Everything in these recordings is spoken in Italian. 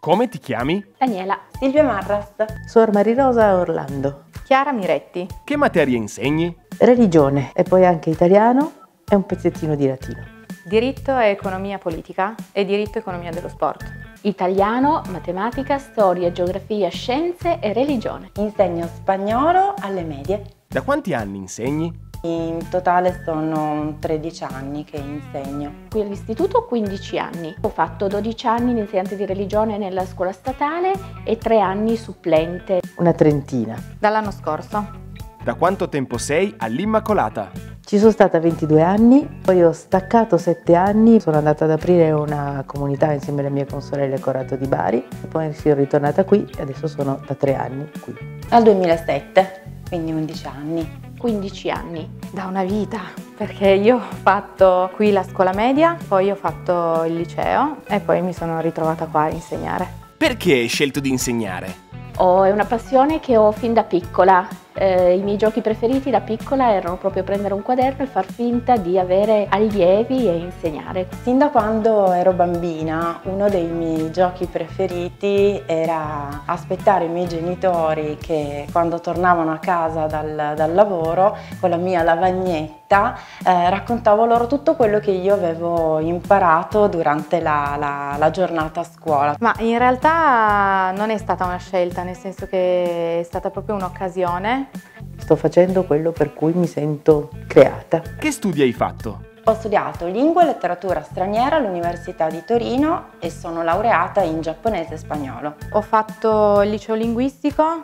Come ti chiami? Daniela. Silvia Marrast. Suor Marirosa Orlando. Chiara Miretti. Che materie insegni? Religione e poi anche italiano e un pezzettino di latino. Diritto e economia politica e diritto e economia dello sport. Italiano, matematica, storia, geografia, scienze e religione. Insegno spagnolo alle medie. Da quanti anni insegni? In totale sono 13 anni che insegno. Qui all'istituto 15 anni. Ho fatto 12 anni in insegnante di religione nella scuola statale e 3 anni supplente. Una trentina. Dall'anno scorso. Da quanto tempo sei all'Immacolata? Ci sono stata 22 anni, poi ho staccato 7 anni, sono andata ad aprire una comunità insieme alle mie consorelle a Corato di Bari e poi sono ritornata qui e adesso sono da 3 anni qui. Dal 2007, quindi 11 anni. 15 anni. Da una vita, perché io ho fatto qui la scuola media, poi ho fatto il liceo e poi mi sono ritrovata qua a insegnare. Perché hai scelto di insegnare? È una passione che ho fin da piccola. I miei giochi preferiti da piccola erano proprio prendere un quaderno e far finta di avere allievi e insegnare. Sin da quando ero bambina, uno dei miei giochi preferiti era aspettare i miei genitori che quando tornavano a casa dal lavoro con la mia lavagnetta raccontavo loro tutto quello che io avevo imparato durante la giornata a scuola. Ma in realtà non è stata una scelta, nel senso che è stata proprio un'occasione. Sto facendo quello per cui mi sento creata. Che studi hai fatto? Ho studiato lingua e letteratura straniera all'Università di Torino e sono laureata in giapponese e spagnolo. Ho fatto il liceo linguistico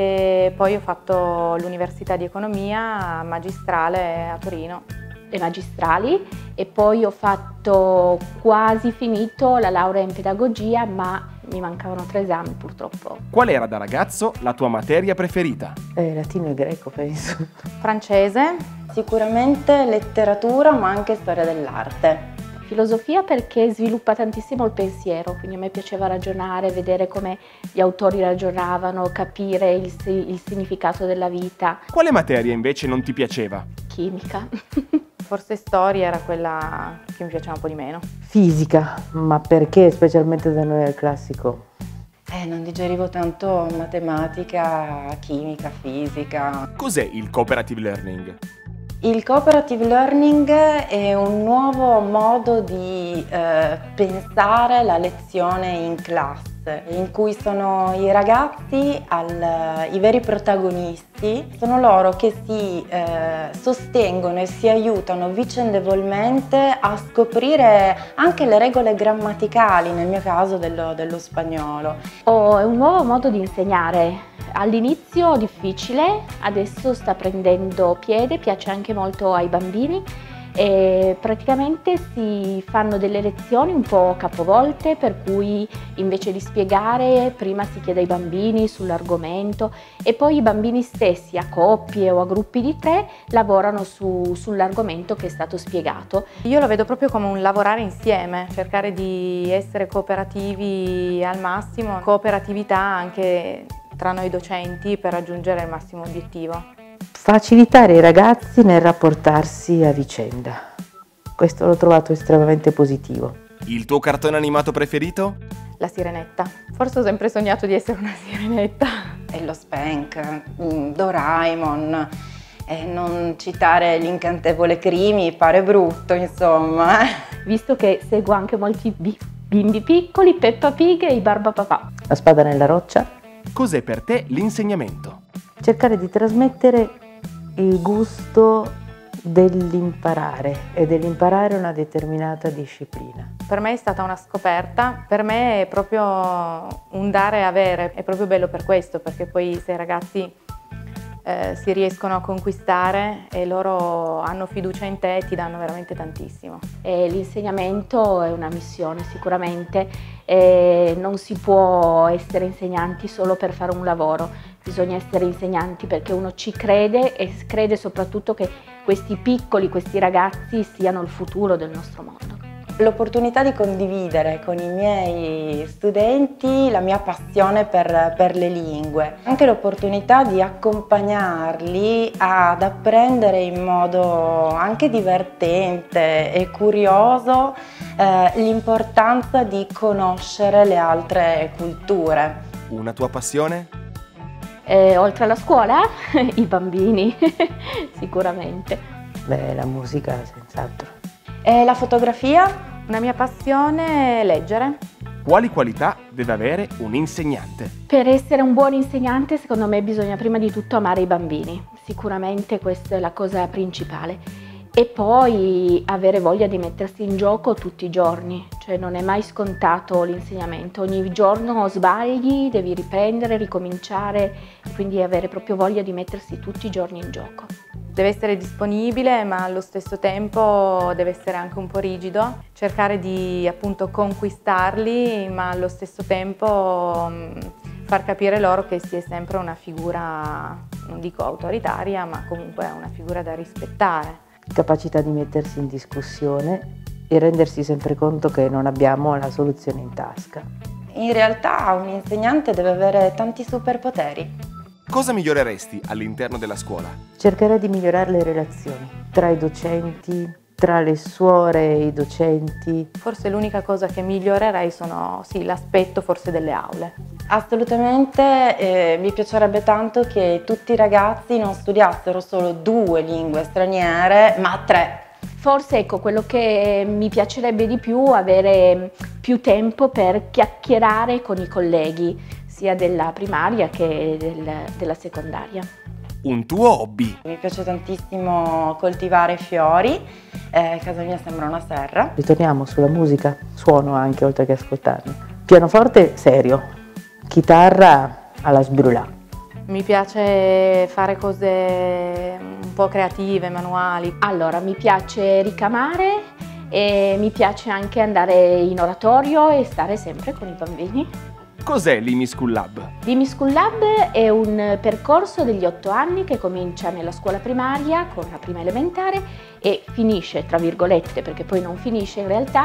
e poi ho fatto l'Università di Economia magistrale a Torino. Le magistrali e poi ho fatto quasi finito la laurea in pedagogia, ma mi mancavano 3 esami purtroppo. Qual era da ragazzo la tua materia preferita? Latino e greco penso. Francese. Sicuramente letteratura ma anche storia dell'arte. Filosofia perché sviluppa tantissimo il pensiero, quindi a me piaceva ragionare, vedere come gli autori ragionavano, capire il significato della vita. Quale materia invece non ti piaceva? Chimica. Forse storia era quella che mi piaceva un po' di meno. Fisica, ma perché specialmente da noi al classico? Non digerivo tanto matematica, chimica, fisica. Cos'è il cooperative learning? Il cooperative learning è un nuovo modo di pensare la lezione in classe, in cui sono i ragazzi i veri protagonisti, sono loro che si sostengono e si aiutano vicendevolmente a scoprire anche le regole grammaticali, nel mio caso dello spagnolo. È un nuovo modo di insegnare. All'inizio difficile, adesso sta prendendo piede, piace anche molto ai bambini e praticamente si fanno delle lezioni un po' capovolte, per cui invece di spiegare prima si chiede ai bambini sull'argomento e poi i bambini stessi a coppie o a gruppi di 3 lavorano sull'argomento che è stato spiegato. Io lo vedo proprio come un lavorare insieme, cercare di essere cooperativi al massimo, cooperatività anche tra noi docenti per raggiungere il massimo obiettivo. Facilitare i ragazzi nel rapportarsi a vicenda. Questo l'ho trovato estremamente positivo. Il tuo cartone animato preferito? La sirenetta. Forse ho sempre sognato di essere una sirenetta. E lo Spank, Doraemon, e non citare l'incantevole Crimi pare brutto, insomma. Visto che seguo anche molti bimbi piccoli, Peppa Pig e i Barbapapà. La spada nella roccia. Cos'è per te l'insegnamento? Cercare di trasmettere il gusto dell'imparare e dell'imparare una determinata disciplina. Per me è stata una scoperta, per me è proprio un dare e avere, è proprio bello per questo, perché poi se i ragazzi si riescono a conquistare e loro hanno fiducia in te, ti danno veramente tantissimo. L'insegnamento è una missione sicuramente, non si può essere insegnanti solo per fare un lavoro, bisogna essere insegnanti perché uno ci crede e crede soprattutto che questi piccoli, questi ragazzi siano il futuro del nostro mondo. L'opportunità di condividere con i miei studenti la mia passione per le lingue, anche l'opportunità di accompagnarli ad apprendere in modo anche divertente e curioso l'importanza di conoscere le altre culture. Una tua passione? Oltre alla scuola, i bambini, sicuramente. Beh, la musica senz'altro. E la fotografia? Una mia passione è leggere. Quali qualità deve avere un insegnante? Per essere un buon insegnante, secondo me, bisogna prima di tutto amare i bambini. Sicuramente questa è la cosa principale. E poi avere voglia di mettersi in gioco tutti i giorni. Cioè non è mai scontato l'insegnamento. Ogni giorno sbagli, devi riprendere, ricominciare. Quindi avere proprio voglia di mettersi tutti i giorni in gioco. Deve essere disponibile, ma allo stesso tempo deve essere anche un po' rigido, cercare di appunto conquistarli, ma allo stesso tempo far capire loro che si è sempre una figura, non dico autoritaria, ma comunque una figura da rispettare. Capacità di mettersi in discussione e rendersi sempre conto che non abbiamo la soluzione in tasca. In realtà un insegnante deve avere tanti superpoteri. Cosa miglioreresti all'interno della scuola? Cercherei di migliorare le relazioni tra i docenti, tra le suore e i docenti. Forse l'unica cosa che migliorerei sono sì, l'aspetto forse delle aule. Assolutamente, mi piacerebbe tanto che tutti i ragazzi non studiassero solo 2 lingue straniere, ma 3. Forse ecco, quello che mi piacerebbe di più è avere più tempo per chiacchierare con i colleghi, sia della primaria che della secondaria. Un tuo hobby? Mi piace tantissimo coltivare fiori, casa mia sembra una serra. Ritorniamo sulla musica, suono anche oltre che ascoltarmi. Pianoforte serio, chitarra alla sbrulà. Mi piace fare cose un po' creative, manuali. Allora, mi piace ricamare e mi piace anche andare in oratorio e stare sempre con i bambini. Cos'è l'Imi School Lab? L'Imi School Lab è un percorso degli 8 anni che comincia nella scuola primaria con la prima elementare e finisce, tra virgolette, perché poi non finisce in realtà,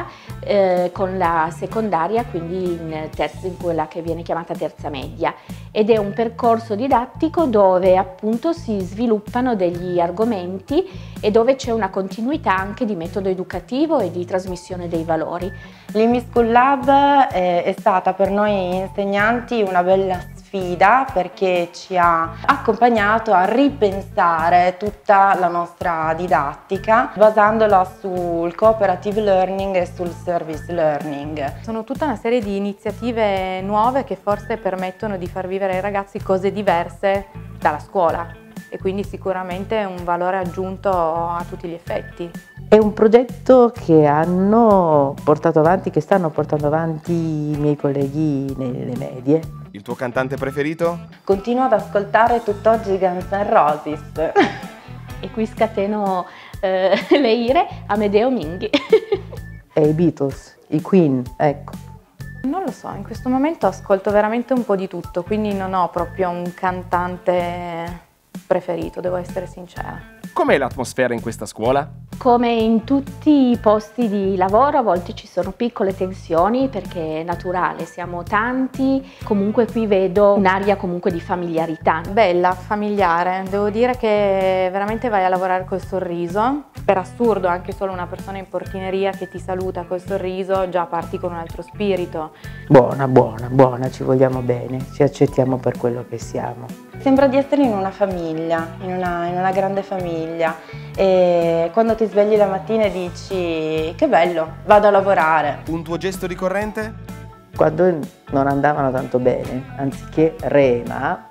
con la secondaria, quindi in quella che viene chiamata terza media. Ed è un percorso didattico dove appunto si sviluppano degli argomenti e dove c'è una continuità anche di metodo educativo e di trasmissione dei valori. L'Imi School Lab è stata per noi insegnanti una bella sfida perché ci ha accompagnato a ripensare tutta la nostra didattica basandola sul cooperative learning e sul service learning. Sono tutta una serie di iniziative nuove che forse permettono di far vivere ai ragazzi cose diverse dalla scuola e quindi sicuramente un valore aggiunto a tutti gli effetti. È un progetto che hanno portato avanti, che stanno portando avanti i miei colleghi nelle medie. Il tuo cantante preferito? Continuo ad ascoltare tutt'oggi Guns N' Roses. E qui scateno le ire, Amedeo Minghi. E i Beatles, i Queen, ecco. Non lo so, in questo momento ascolto veramente un po' di tutto, quindi non ho proprio un cantante preferito, devo essere sincera. Com'è l'atmosfera in questa scuola? Come in tutti i posti di lavoro a volte ci sono piccole tensioni perché è naturale, siamo tanti, comunque qui vedo un'aria comunque di familiarità. Bella, familiare, devo dire che veramente vai a lavorare col sorriso, per assurdo anche solo una persona in portineria che ti saluta col sorriso già parti con un altro spirito. Buona, buona, buona, ci vogliamo bene, ci accettiamo per quello che siamo. Sembra di essere in una famiglia, in una grande famiglia e quando ti svegli la mattina e dici che bello, vado a lavorare. Un tuo gesto ricorrente? Quando non andavano tanto bene, anziché rema,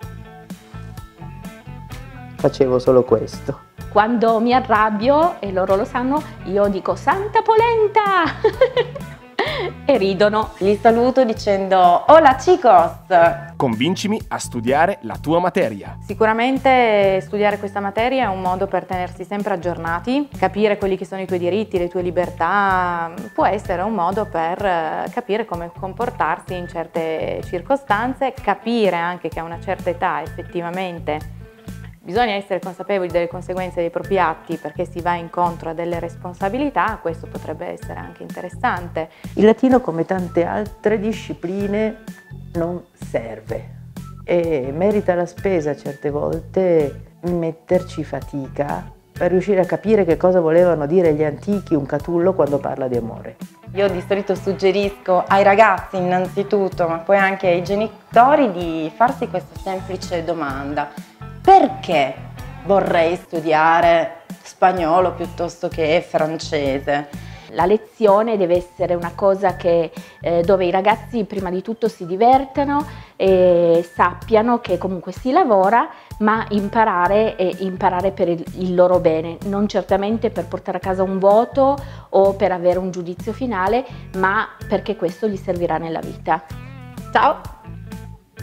facevo solo questo. Quando mi arrabbio, e loro lo sanno, io dico Santa Polenta! E ridono. Li saluto dicendo Hola chicos! Convincimi a studiare la tua materia. Sicuramente studiare questa materia è un modo per tenersi sempre aggiornati, capire quelli che sono i tuoi diritti, le tue libertà, può essere un modo per capire come comportarsi in certe circostanze, capire anche che a una certa età effettivamente Bisogna essere consapevoli delle conseguenze dei propri atti perché si va incontro a delle responsabilità, questo potrebbe essere anche interessante. Il latino, come tante altre discipline, non serve e merita la spesa certe volte metterci fatica per riuscire a capire che cosa volevano dire gli antichi un Catullo quando parla di amore. Io di solito suggerisco ai ragazzi innanzitutto, ma poi anche ai genitori, di farsi questa semplice domanda: perché vorrei studiare spagnolo piuttosto che francese? La lezione deve essere una cosa dove i ragazzi prima di tutto si divertano e sappiano che comunque si lavora, ma imparare per il loro bene, non certamente per portare a casa un voto o per avere un giudizio finale, ma perché questo gli servirà nella vita. Ciao!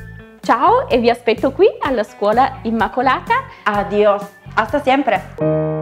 Ciao e vi aspetto qui alla Scuola Immacolata. Adios, hasta siempre!